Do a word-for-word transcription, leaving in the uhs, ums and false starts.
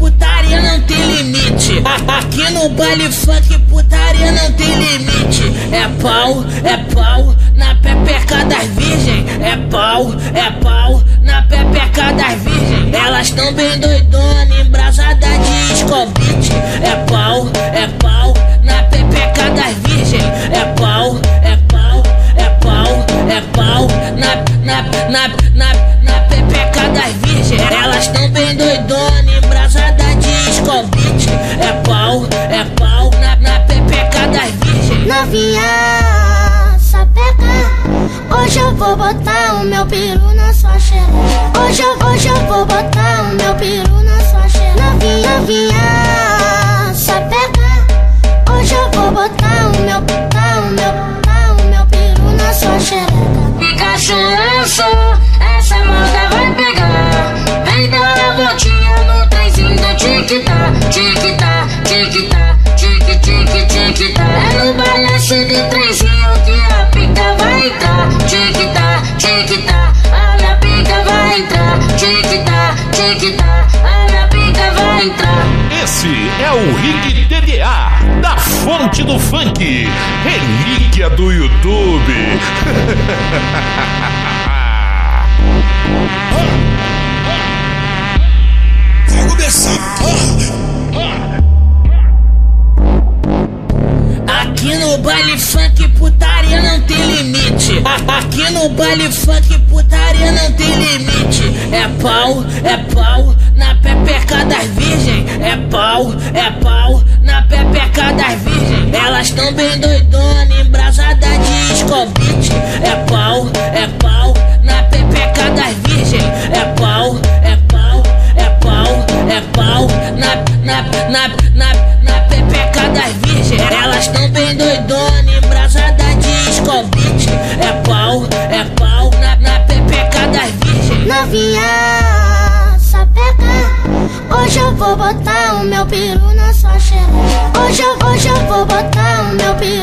putaria não tem limite. Aqui no baile funk putaria não tem limite. É pau, é pau na pepeca das virgem. É pau, é pau na pepeca das virgem. Elas tão bem doidona, embrasada de escobite. É pau, é pau na pepeca das virgem. É pau, é pau, é pau, é pau na, na, na, na, na pepeca das virgem. Elas tão bem doidona, embrasada de escobite. É pau, é pau na, na pepeca das virgem. Novinha, sapeca, hoje eu vou botar o meu peru na sua xereca. Hoje eu, hoje eu vou botar o meu peru na sua xereca. Novinha, novinha, sapeca, hoje eu vou botar o meu, botar o meu, botar o meu peru na sua xereca. Pikachu lançou, essa moda vai pegar. Vem dar a voltinha no trenzinho do tic-tac, tic-tac, tic-tac, tic-tic, tic-tac. É no balanço do trenzinho que a pica vai entrar. Tic-tac, tic-tac, a minha pica vai entrar. Tic-tac, tic-tac, a minha pica vai entrar. Esse é o Rig T D A, da fonte do funk, relíquia do YouTube. Vai começar. Aqui no baile funk putaria não tem limite. Aqui no baile funk putaria não tem limite. É pau, é pau na pepeca das virgem. É pau, é pau na pepeca das virgem. Elas tão bem doidona, embrasada de escobite. É pau, é pau na pepeca das virgem. É pau, é pau, é pau, é pau na, na, na, na, na pepeca das virgem. Elas tão bem doidona, embrasada de escobite. É pau, é pau na, na pepeca das virgem. Novinha, sapeca, hoje eu vou botar o meu peru na sua xereca. Hoje eu, hoje eu vou botar o meu peru